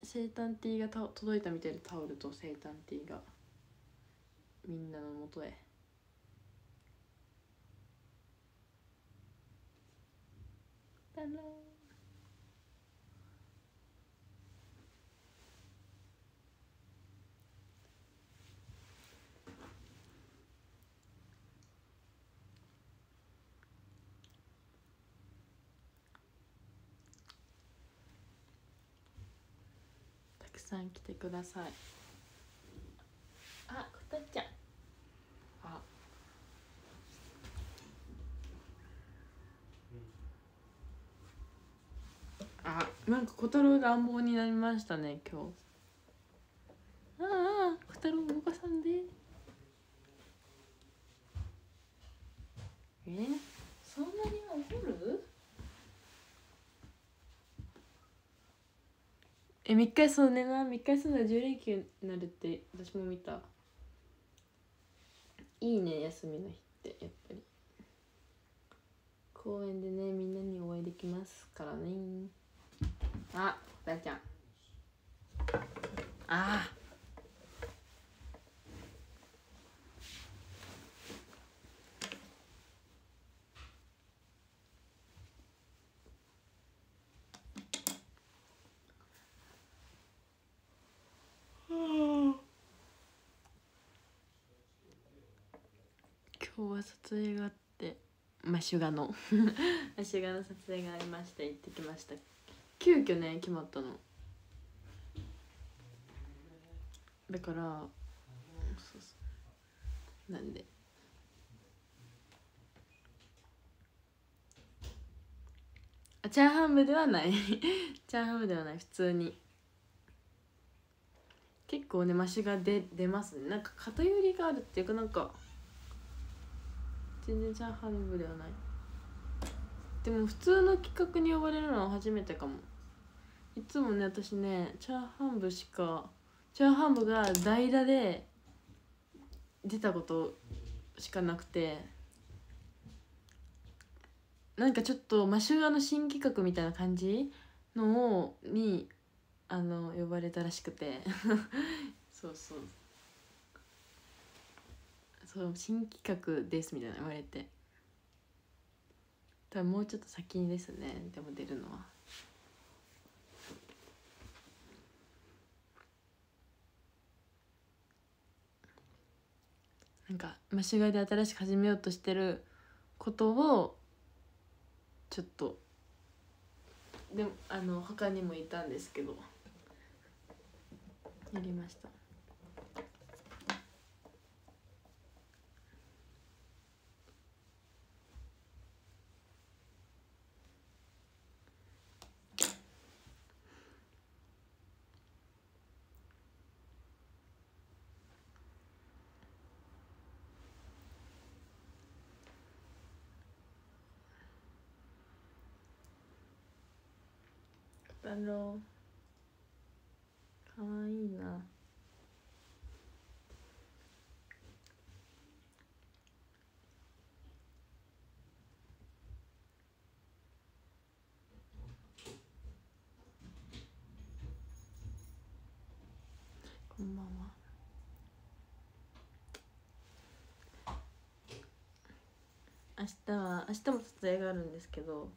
生誕ティーが届いたみたいで、タオルと生誕ティーがみんなのもとへ。だろたくさん来てください。あ、こたちゃん。なんか小太郎が暗暴になりましたね今日。小太郎動かさんで。そんなに怒る3日そうねな、3日そうな10連休になるって私も見た。いいね、休みの日ってやっぱり公園でね、みんなにお会いできますからね。大ちゃん。今日は撮影があって、マシュガのマシュガの撮影がありまして行ってきました。急遽ね決まったのだから、そうなんでチャーハン部ではないチャーハン部ではない、普通に結構ねマシが出ますね。なんか偏りがあるっていうか、なんか全然チャーハン部ではない。でも普通の企画に呼ばれるのは初めてかも。いつもね私ねチャーハン部が代打で出たことしかなくて、なんかちょっとマシュガの新企画みたいな感じのに呼ばれたらしくてそう新企画ですみたいな言われて、多分もうちょっと先にですね、でも出るのは。なんかマシュガで新しく始めようとしてることをちょっとでも他にもいたんですけどやりました。かわいいな。こんばんは。明日も撮影があるんですけど、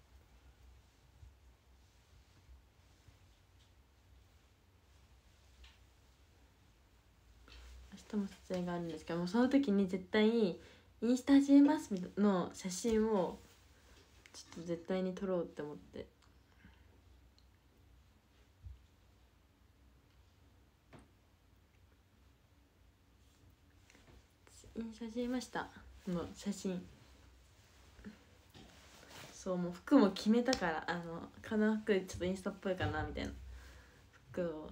も撮影があるんですけども、その時に絶対インスタ始めますの写真をちょっと絶対に撮ろうって思って、インスタ始めましたの写真。そうもう服も決めたから、この服ちょっとインスタっぽいかなみたいな服を。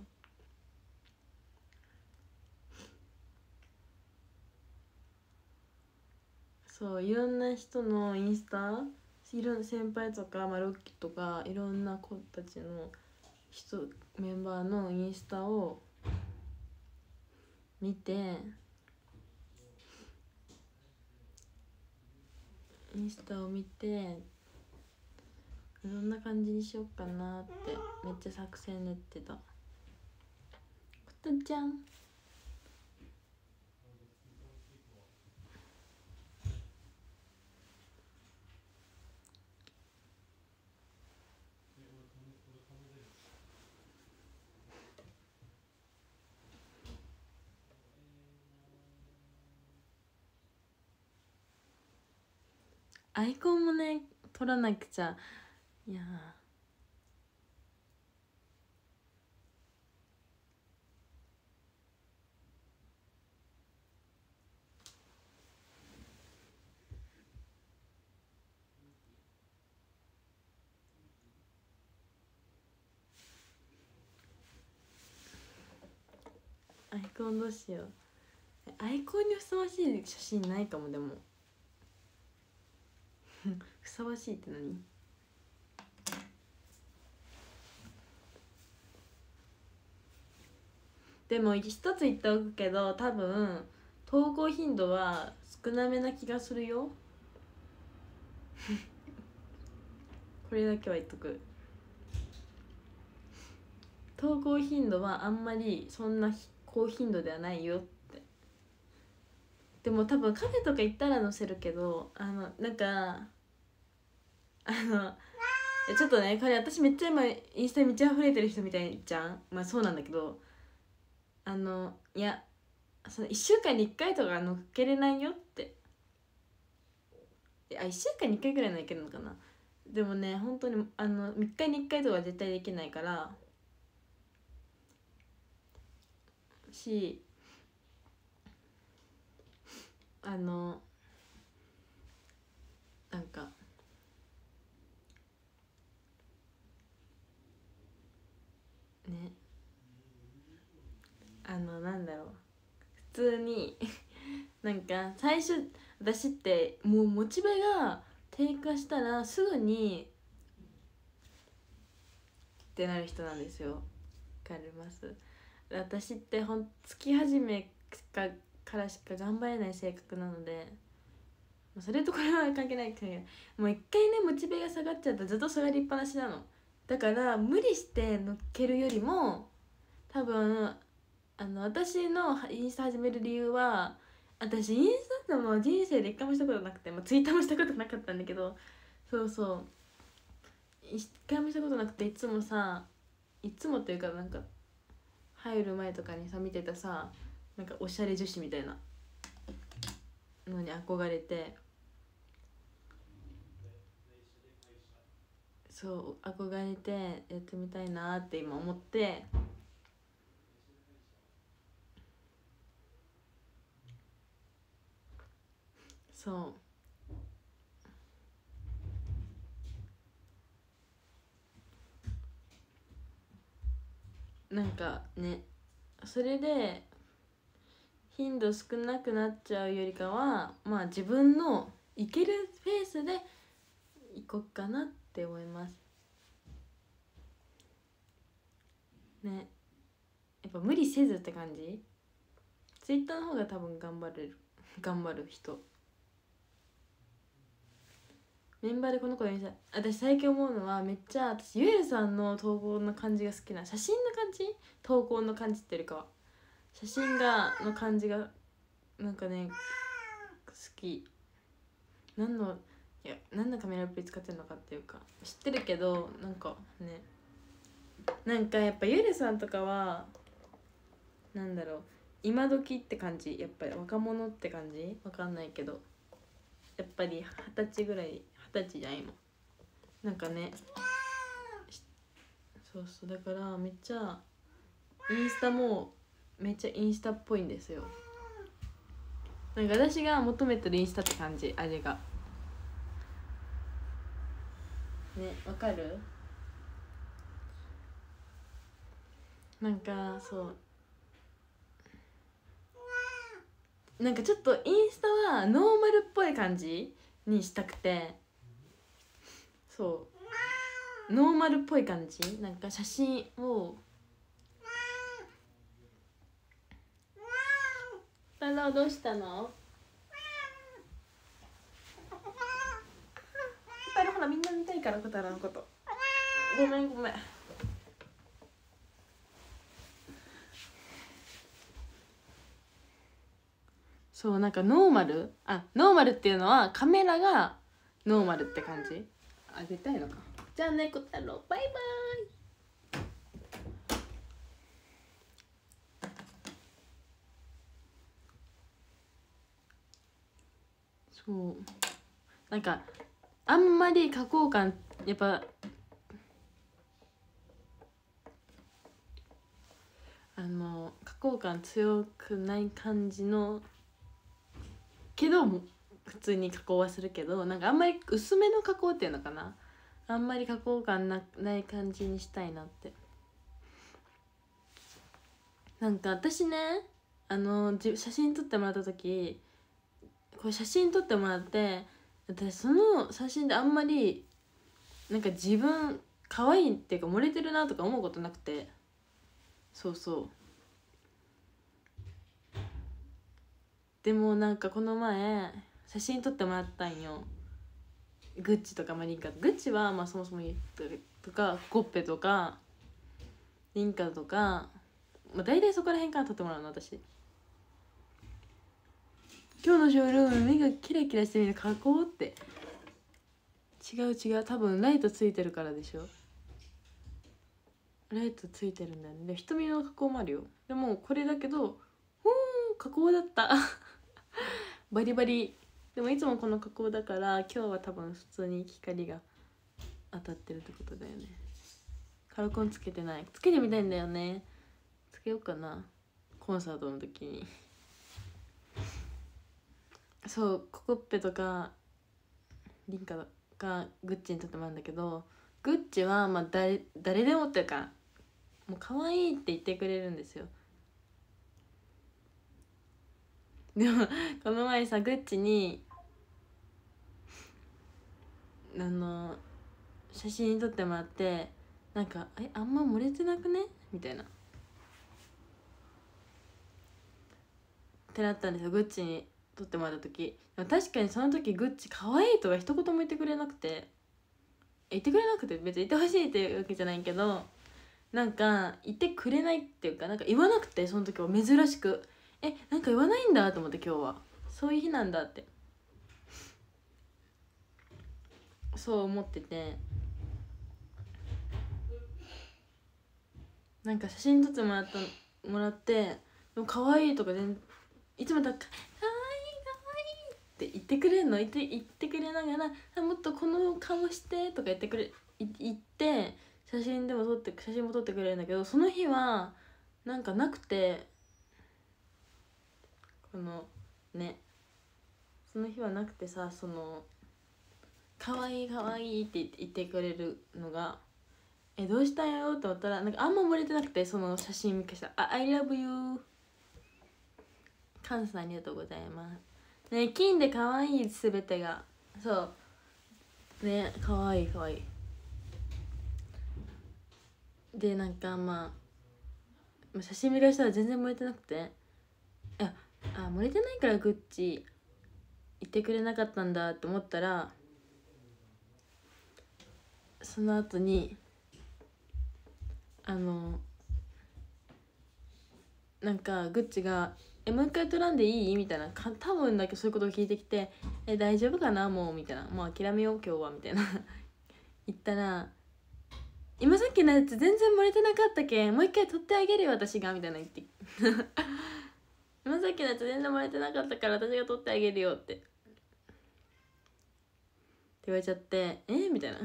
そういろんな人のインスタ、いろんな先輩とか、ロッキーとかいろんな子たちのメンバーのインスタを見て、どんな感じにしようかなってめっちゃ作戦練ってた。 とちゃん。アイコンもね取らなくちゃ。いやアイコンどうしよう。アイコンにふさわしい写真ないかも。でもふさわしいって何？でも一つ言っておくけど、多分投稿頻度は少なめな気がするよこれだけは言っとく。投稿頻度はあんまりそんな高頻度ではないよって。でも多分カフェとか行ったら載せるけど、なんかちょっとね、これ私めっちゃ今インスタにめっちゃ溢れてる人みたいじゃん。まあそうなんだけど、いや、その1週間に1回とか載っけれないよって。1週間に1回ぐらいはいけるのかな。でもね、本当に3日に1回とかは絶対できないからし、なんかね、なんだろう、普通になんか最初私ってもうモチベが低下したらすぐにってなる人なんですよ。わかります？私って月始めからしか頑張れない性格なので、それとこれは関係ないけど、もう一回ねモチベが下がっちゃったらずっと下がりっぱなしなの。だから無理して乗っけるよりも、多分私のインスタ始める理由は、私インスタも人生で一回もしたことなくて、ツイッターもしたことなかったんだけど、そうそう一回もしたことなくて、いつもっていうか、なんか入る前とかにさ見てたさ、なんかおしゃれ女子みたいなのに憧れて、そう憧れてやってみたいなって今思って、そうなんかね、それで頻度少なくなっちゃうよりかは、まあ自分のいけるペースでいこうかなって思いますね。やっぱ無理せずって感じ。ツイッターの方が多分頑張る人。メンバーでこの子にさ、私最近思うのは、めっちゃ私ゆえるさんの投稿の感じが好きな、写真の感じ、投稿の感じっていうよりかは写真の感じがなんかね好き。何のカメラアプリ使ってるのかっていうか知ってるけど、なんかね、なんかやっぱゆえるさんとかはなんだろう、今時って感じ、やっぱり若者って感じ、わかんないけど、やっぱり20歳ぐらい、20歳じゃん今。なんかね、そうそう、だからめっちゃインスタもめっちゃインスタっぽいんですよ。なんか私が求めてるインスタって感じ、あれがね、わかる？なんかなんかちょっとインスタはノーマルっぽい感じにしたくて、そうノーマルっぽい感じ、なんか写真をどうしたの？ほらみんな見たいから、小太郎のこと。ごめん。 そうなんかノーマルっていうのはカメラがノーマルって感じ。あ、出たいのか。じゃあね、こたろう、バイバイ。そうなんかあんまり加工感やっぱ加工感強くない感じのけども普通に加工はするけど、なんかあんまり薄めの加工っていうのかな、あんまり加工感ない感じにしたいなって。なんか私ね写真撮ってもらった時、これ写真撮ってもらって、私その写真であんまりなんか自分可愛いっていうか漏れてるなとか思うことなくて、そうそうでもなんかこの前写真撮ってもらったんよ。グッチとかリンカ、グッチはまあそもそもとかコッペとかリンカとか、まあ、大体そこら辺から撮ってもらうの私。今日のショールーム目がキラキラしてみる加工って、違う多分ライトついてるからでしょ。ライトついてるんだよね。で瞳の加工もあるよ。でもこれだけど加工だったバリバリ。でもいつもこの加工だから今日は多分普通に光が当たってるってことだよね。カラコンつけてない。つけてみたいんだよね。つけようかな、コンサートの時に。そうココッペとかリンカがグッチにとってもらうんだけど、グッチはまあ誰でもっていうかもう可愛いって言ってくれるんですよ。でもこの前さグッチに写真撮ってもらって、なんかあんま漏れてなくねみたいなってなったんですよ、グッチに撮ってもらった時。確かにその時グッチ可愛いとか一言も言ってくれなくて、別に言ってほしいっていうわけじゃないけど、なんか言ってくれないっていうか、なんか言わなくて、その時は珍しくなんか言わないんだと思って、今日はそういう日なんだってそう思ってて、なんか写真撮ってもらって、でも可愛いとかいつもだから可愛いって言ってくれるの、言ってくれながらもっとこの顔してとか言って写真も撮ってくれるんだけど、その日はなんかなくて、その日はなくてさ、可愛いって言ってくれるのがどうしたんよと思ったら、なんかあんま漏れてなくて、その写真見かしたらI love you カンさんありがとうございますね。金で可愛い全てが、そうね、可愛いで、なんかまあ写真見返したら全然漏れてなくて、漏れてないからグッチ言ってくれなかったんだって思ったら、その後になんかグッチが「もう一回撮らんでいい?」みたいな、多分だけどそういうことを聞いてきて「大丈夫かなもう」みたいな「もう諦めよう今日は」みたいな言ったら「今さっきのやつ全然漏れてなかったけんもう一回撮ってあげるよ私が」みたいな言って今さっきのやつ全然漏れてなかったから私が撮ってあげるよって言われちゃってみたいな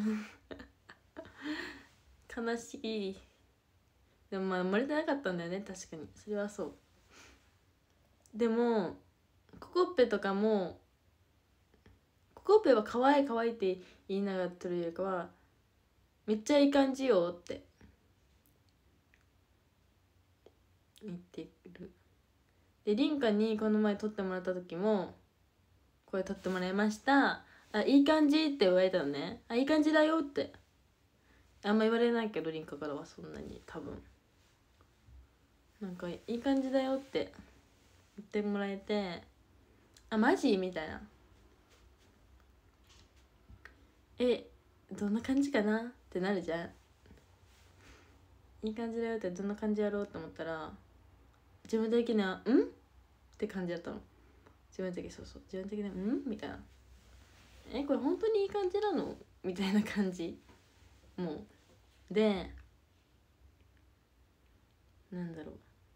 悲しい。でもまあ漏れてなかったんだよね、確かにそれはそう。でもココッペとかも、ココッペは可愛いって言いながら撮るよりかはめっちゃいい感じよって言ってる。でリンカにこの前撮ってもらった時も「これ撮ってもらいました、いい感じ」って言われたのね。いい感じだよってあんま言われないけど、リンカからはそんなに多分なんかいい感じだよって言ってもらえて、マジみたいな、どんな感じかなってなるじゃん。いい感じだよってどんな感じやろうと思ったら、自分的には「ん?」って感じだったの。 自分的に、そうそう、自分的にみたいな、これ本当にいい感じなのみたいな感じもうで、なんだろう、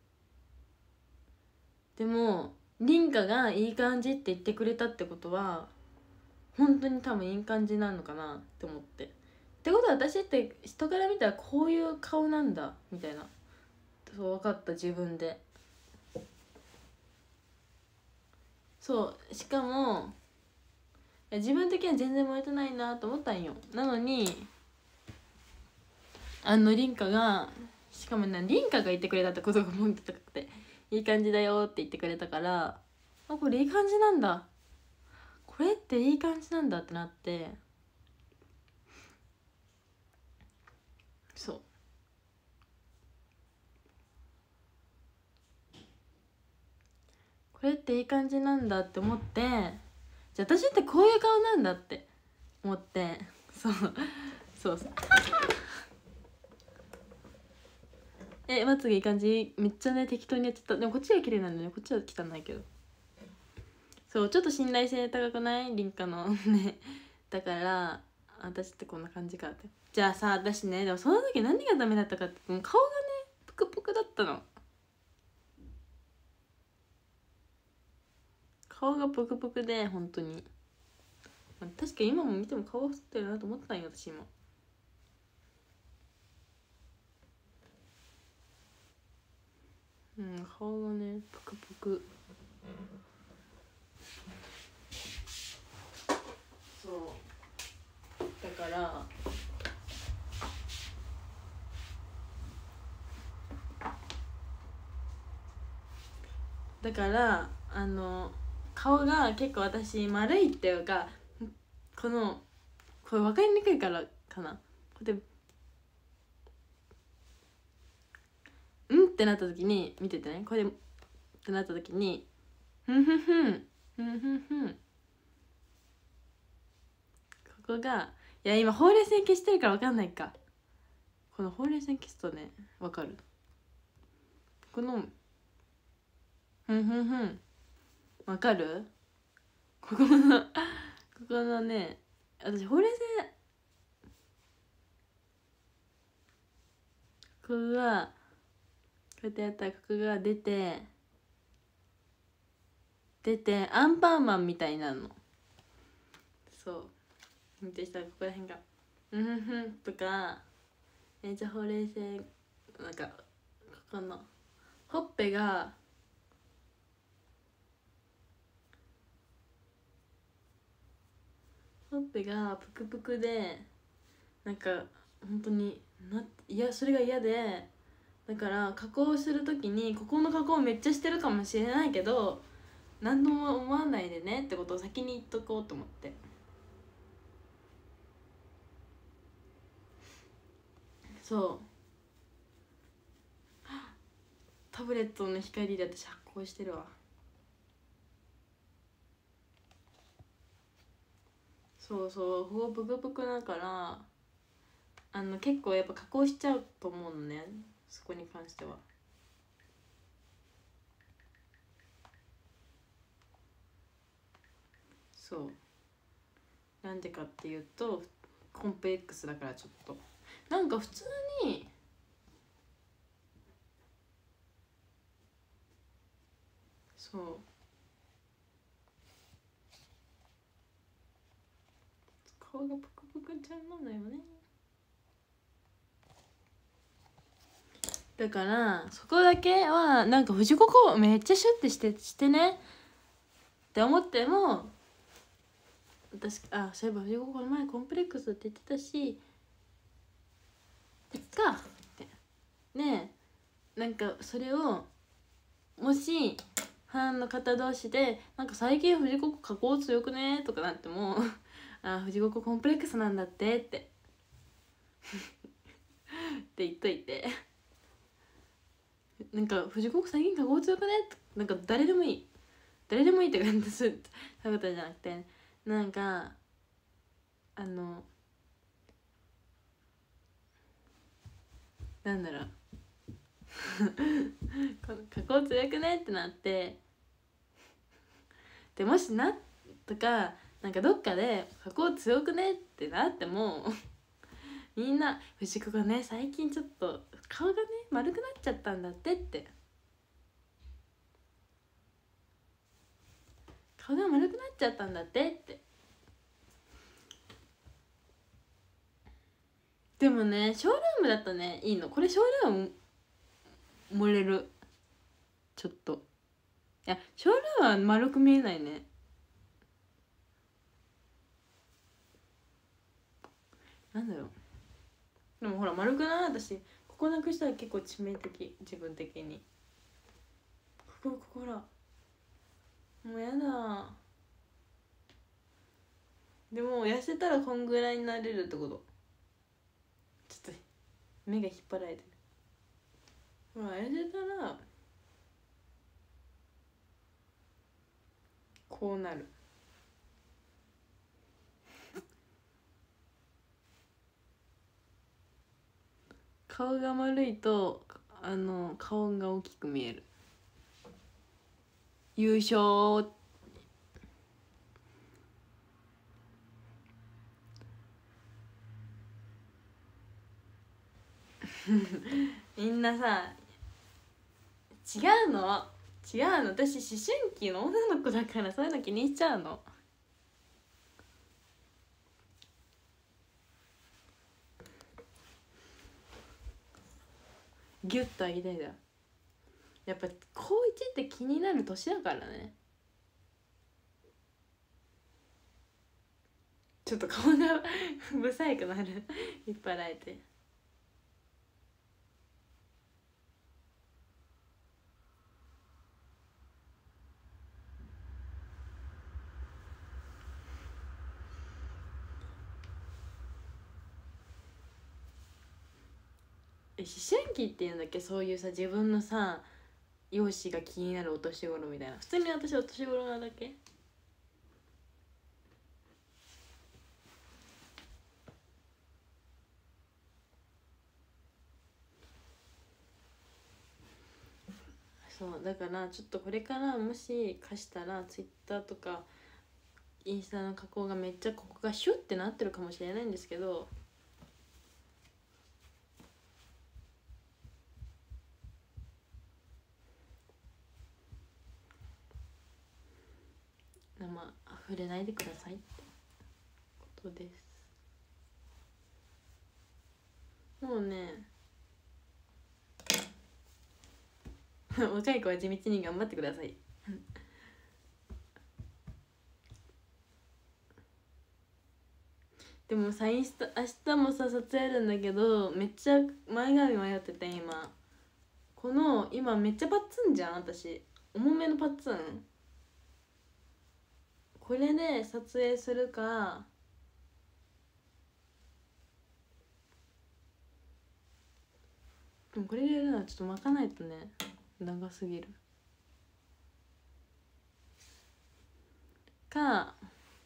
でも凛花がいい感じって言ってくれたってことは本当に多分いい感じなのかなって思って、ってことは私って人から見たらこういう顔なんだみたいな、そう分かった、自分で。そうしかも自分的には全然燃えてないなと思ったんよ。なのに凛花が、しかも凛花が言ってくれたってことがもっと高くて、いい感じだよって言ってくれたから、あ、これいい感じなんだ、これっていい感じなんだってなって、そう、これっていい感じなんだって思って、じゃあ私ってこういう顔なんだって思って、そうそうそうまつげいい感じ、めっちゃね適当にやっちゃった。でもこっちが綺麗なんだよね、こっちは汚いけど。そうちょっと信頼性高くない、凛花のねだから私ってこんな感じかって。じゃあさ、私ね、でもその時何がダメだったかって、もう顔がねプクプクだったの。顔がプクプクで本当に、確か今も見ても顔が太ってるなと思ったんよ私今。顔がねプクプク、そうだから顔が結構私丸いっていうか、これ分かりにくいからかな、こうやってってなった時に見ててね、これってなった時にふんふんふんふんふんふん、ここが、いや今ほうれい線消してるから分かんないか、このほうれい線消すとね分かる、このふんふんふん分かる、ここのね、私ほうれい線、ここがこうやってやったらここが出てアンパンマンみたいなの。そう見てしたらここら辺がふんとか、めっちゃほうれい線、なんかここのほっぺがプクプクで、なんか本当にそれが嫌で、だから加工するときにここの加工めっちゃしてるかもしれないけど何とも思わないでねってことを先に言っとこうと思って。そうタブレットの光で私発光してるわ。そうここブクブクだから結構やっぱ加工しちゃうと思うのね、そこに関しては。そうなんでかっていうとコンプレックスだから、ちょっとなんか普通にそう顔がプクプクちゃんなんだよね。だからそこだけはなんか藤子めっちゃシュッてしてねって思っても、私そういえば藤子この前コンプレックスって言ってたしいっかってねえ、なんかそれをもしファンの方同士でなんか最近藤子加工強くねとかなっても藤子コンプレックスなんだってってって言っといて、なんか藤子最近加工強くねなんか誰でもいいって感じするそういうことじゃなくて、なんかなんだろうこの加工強くねってなってでもしなとかなんかどっかで加工強くねってなってもみんな藤子がね最近ちょっと顔がね丸くなっちゃったんだって顔が丸くなっちゃったんだってでもねショールームだとねいいのこれショールーム漏れるちょっといやショールームは丸く見えないねなんだろうでもほら丸くない私ここなくしたら結構致命的自分的にここほらもうやだでも痩せたらこんぐらいになれるってことちょっと目が引っ張られてるほら痩せたらこうなる顔が丸いと顔が大きく見える優勝みんなさ違うの私思春期の女の子だからそういうの気にしちゃうのギュッと上げたいだやっぱ高1って気になる年だからねちょっと顔が不細工なる引っ張られて思春期っていうんだっけそういうさ自分のさ容姿が気になるお年頃みたいな普通に私お年頃なだけそうだからちょっとこれからもし貸したらツイッターとかインスタの加工がめっちゃここがシュッてなってるかもしれないんですけどまあ溢れないでくださいってことですもうね若い子は地道に頑張ってくださいでもさインスタ明日もさ撮影あるんだけどめっちゃ前髪迷ってて今この今めっちゃパッツンじゃん私重めのパッツンこれで撮影するかでもこれでやるのはちょっと巻かないとね長すぎるか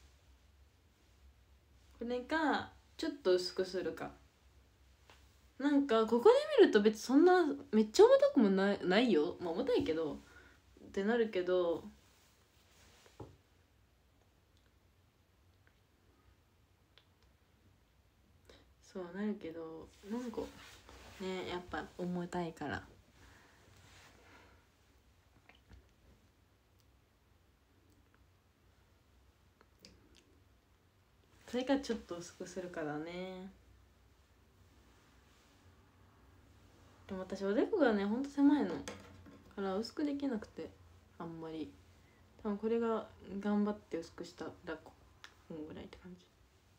これかちょっと薄くするかなんかここで見ると別にそんなめっちゃ重たくもないよまあ重たいけどってなるけどそうなるけどなんかねやっぱ重たいからそれかちょっと薄くするからねでも私おでこがねほんと狭いのから薄くできなくてあんまり多分これが頑張って薄くしたらこんぐらいって感じ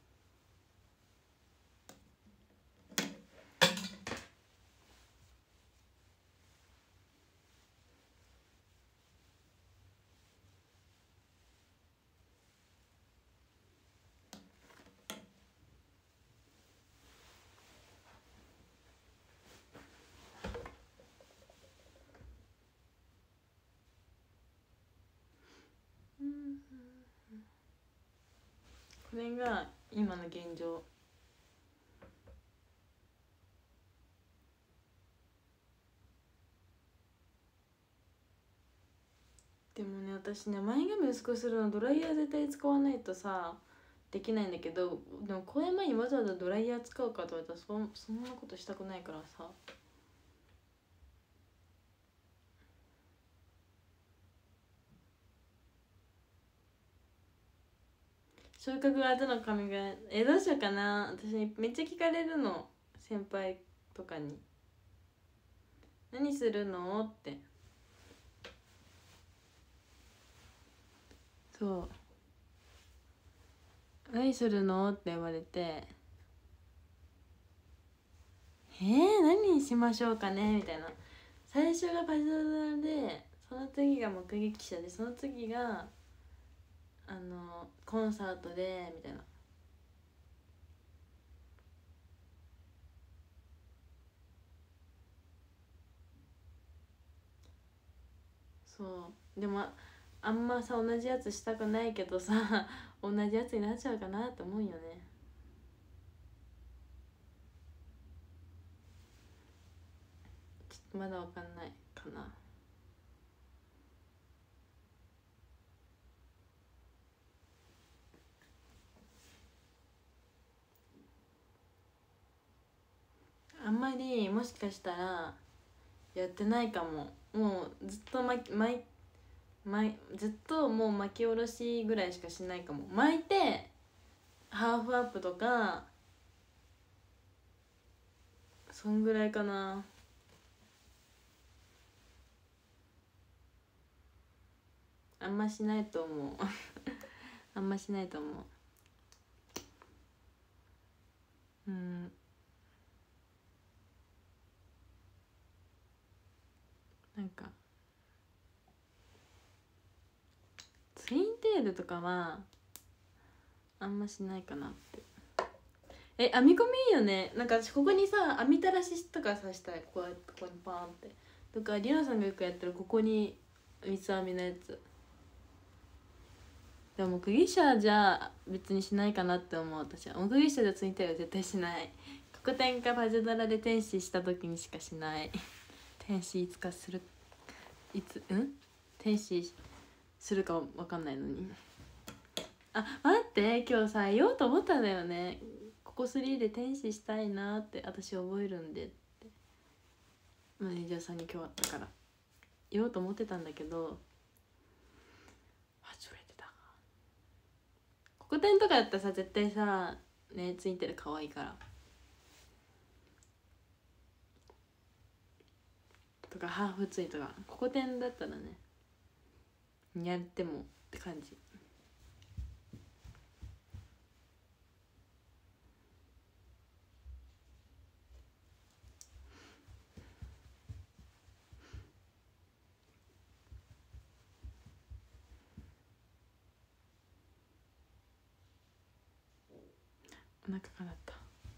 これが今の現状っでもね、私ね、前髪薄くするのドライヤー絶対使わないとさできないんだけど、でも公演前にわざわざドライヤー使うかと言われたらそんなことしたくないからさ。昇格後の髪がどうしようかな。私めっちゃ聞かれるの、先輩とかに。何するのって。そう、何するのって言われて、何にしましょうかねみたいな。最初がパジドラで、その次が目撃者で、その次がコンサートでみたいな。そうでもあんまさ同じやつしたくないけどさ同じやつになっちゃうかなって思うよね。ちょっとまだわかんないかな。あんまりもしかしたらやってないかも。もうずっとずっともう巻き下ろしぐらいしかしないかも。巻いてハーフアップとかそんぐらいかな。あんましないと思うあんましないと思う。うん、なんかツインテールとかはあんましないかなって。編み込みいいよね。なんか私ここにさ編みたらしとかさしたい。ここにパーンってとか、りなさんがよくやってるここに三つ編みのやつ。でも目撃者じゃ別にしないかなって思う。私は目撃者じゃツインテールは絶対しない。黒点かパジャダラで天使した時にしかしない天使いつかする、天使するか分かんないのに。あ、待って、今日さ言おうと思ったんだよね。ここ3で天使したいなって私覚えるんでってマネージャーさんに今日あったから言おうと思ってたんだけど忘れてた。黒点とかやったらさ絶対さねついてる可愛いからとか、ハーフツイとか黒点だったらねやってもって感じ。お腹かなった。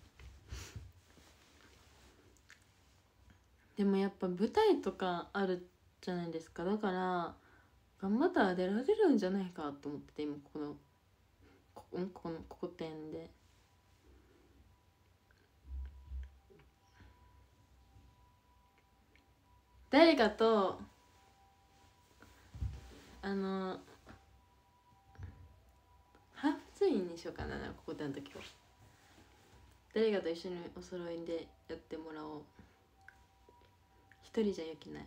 でもやっぱ舞台とかあるじゃないですか。だから頑張ったら出られるんじゃないかと思ってて、今この黒点で。誰かとハーフツインにしようかな、黒点の時は。誰かと一緒にお揃いでやってもらおう。一人じゃよきない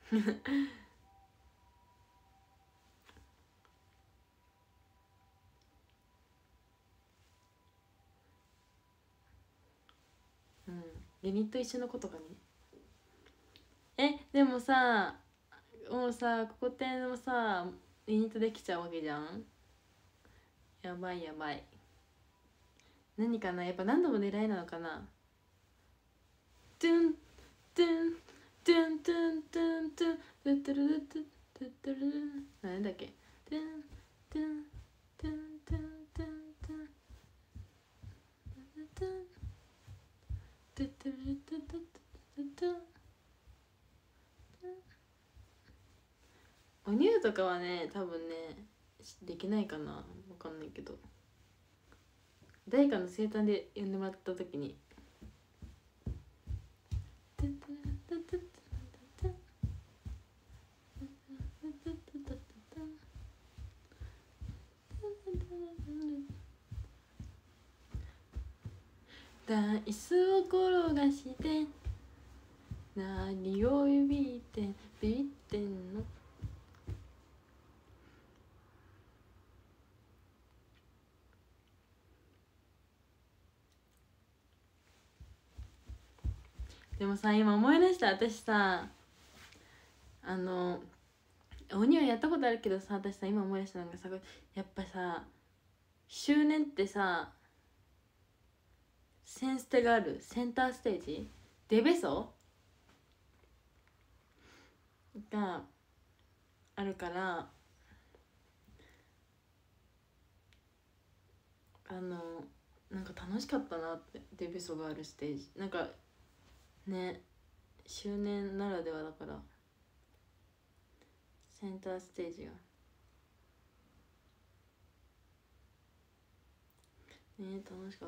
うん、ユニット一緒の子とかに。でもさもうさここ点もさユニットできちゃうわけじゃん。やばいやばい。何かな、やっぱ何度も狙いなのかな。トゥントゥントゥントゥントゥントゥントゥントゥルルトゥントゥントゥルル何だっけ。トゥントゥントゥントゥントゥントゥントゥントゥントゥルルトゥントゥントゥントゥン。お乳とかはね多分ねできないかな、わかんないけど。誰かの生誕で呼んでもらった時に椅子を転がして何をビビってんの。でもさ今思い出した。私さ鬼はやったことあるけどさ、私さ今思い出したのがさ、やっぱさ周年ってさセンステがあるセンターステージデベソがあるから、なんか楽しかったなって。デベソがあるステージなんかね、周年ならではだからセンターステージがね楽しかった。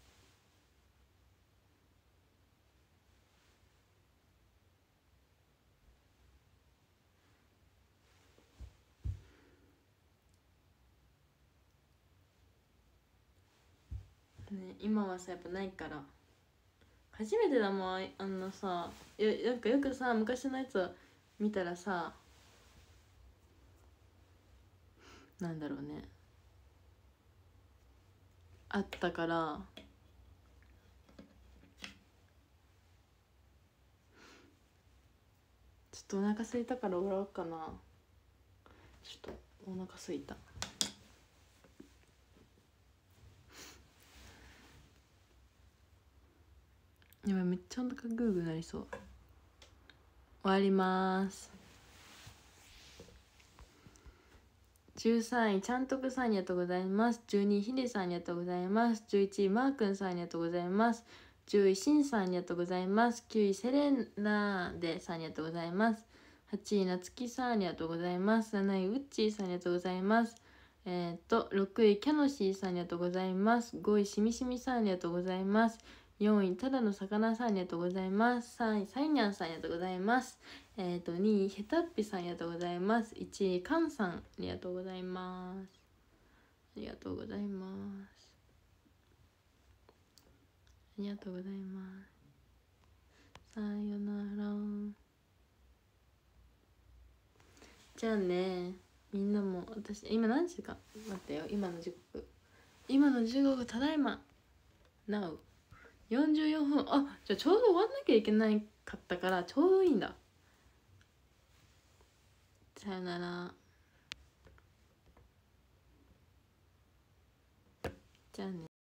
ね、今はさやっぱないから初めてだもん。さなんかよくさ昔のやつを見たらさ、なんだろうね、あったから。ちょっとお腹空いたから終わろうかな。ちょっとお腹空いた。今めっちゃお腹グーグーなりそう。終わります。13位ちゃんとくさんありがとうございます。12位ひでさんありがとうございます。11位マーくんさんありがとうございます。10位しんさんありがとうございます。9位セレナーデさんありがとうございます。8位なつきさんありがとうございます。7位うっちーさんありがとうございます。6位キャノシーさんありがとうございます。5位しみしみさんありがとうございます。4位ただの魚さんありがとうございます。3位さいにゃんさんありがとうございます。2位ヘタッピさんありがとうございます。1位カンさんありがとうございます。ありがとうございます。ありがとうございます。さよなら。じゃあね、みんなも。私今何時か待ってよ。今の時刻ただいま Now44 分。あ、じゃあちょうど終わんなきゃいけないかったからちょうどいいんだ。さよなら。じゃあね。